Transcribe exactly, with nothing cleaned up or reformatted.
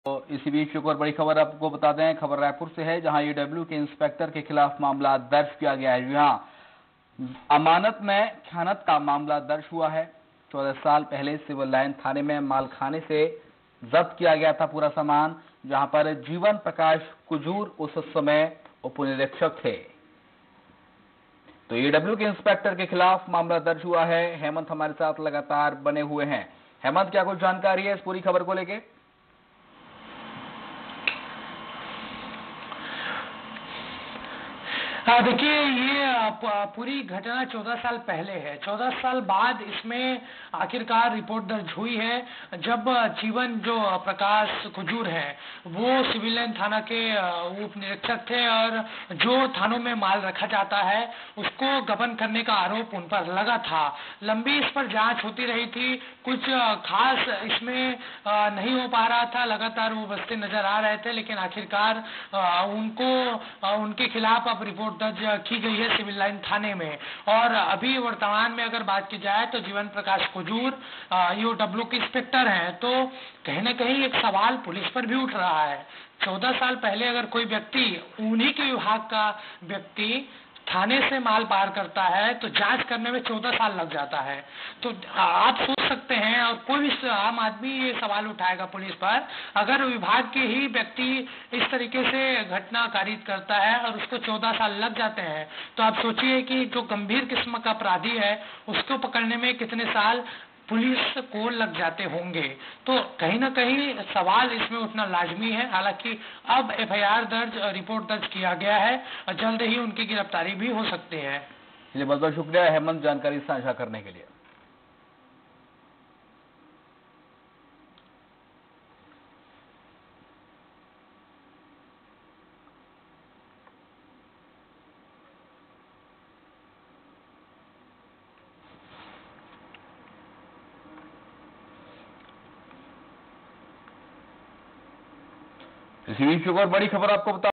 तो इसी बीच एक और बड़ी खबर आपको बता दें। खबर रायपुर से है, जहां ईडब्ल्यू के इंस्पेक्टर के खिलाफ मामला दर्ज किया गया है। यहां अमानत में खयानत का मामला दर्ज हुआ है। चौदह साल पहले सिविल लाइन थाने में मालखाने से जब्त किया गया था पूरा सामान, जहां पर जीवन प्रकाश कुजूर उस समय उप निरीक्षक थे। तो ईडब्ल्यू के इंस्पेक्टर के खिलाफ मामला दर्ज हुआ है। हेमंत हमारे साथ लगातार बने हुए हैं। हेमंत, क्या कुछ जानकारी है इस पूरी खबर को लेके? हाँ, देखिए, ये पूरी घटना चौदह साल पहले है। चौदह साल बाद इसमें आखिरकार रिपोर्ट दर्ज हुई है, जब जीवन जो प्रकाश कुजूर है वो सिविल लाइन थाना के उप निरीक्षक थे और जो थानों में माल रखा जाता है उसको गबन करने का आरोप उन पर लगा था। लंबी इस पर जांच होती रही थी, कुछ खास इसमें नहीं हो पा रहा था, लगातार वो बसते नजर आ रहे थे, लेकिन आखिरकार उनको उनके खिलाफ अब रिपोर्ट दर्ज की गई है सिविल लाइन थाने में। और अभी वर्तमान में अगर बात की जाए तो जीवन प्रकाश कुजूर ईओडब्ल्यू के इंस्पेक्टर हैं, तो कहीं न कहीं एक सवाल पुलिस पर भी उठ रहा है। चौदह साल पहले अगर कोई व्यक्ति, उन्हीं के विभाग का व्यक्ति, थाने से माल पार करता है तो जांच करने में चौदह साल लग जाता है। तो आप सोच सकते हैं, और कोई भी आम आदमी ये सवाल उठाएगा पुलिस पर, अगर विभाग के ही व्यक्ति इस तरीके से घटना कारित करता है और उसको चौदह साल लग जाते हैं, तो आप सोचिए कि जो गंभीर किस्म का अपराधी है उसको पकड़ने में कितने साल पुलिस को लग जाते होंगे। तो कहीं ना कहीं सवाल इसमें उठना लाजमी है। हालांकि अब एफआईआर दर्ज, रिपोर्ट दर्ज किया गया है और जल्द ही उनकी गिरफ्तारी भी हो सकती है। जी, बहुत बहुत शुक्रिया हेमंत, जानकारी साझा करने के लिए। इसी बीच एक और बड़ी खबर आपको बता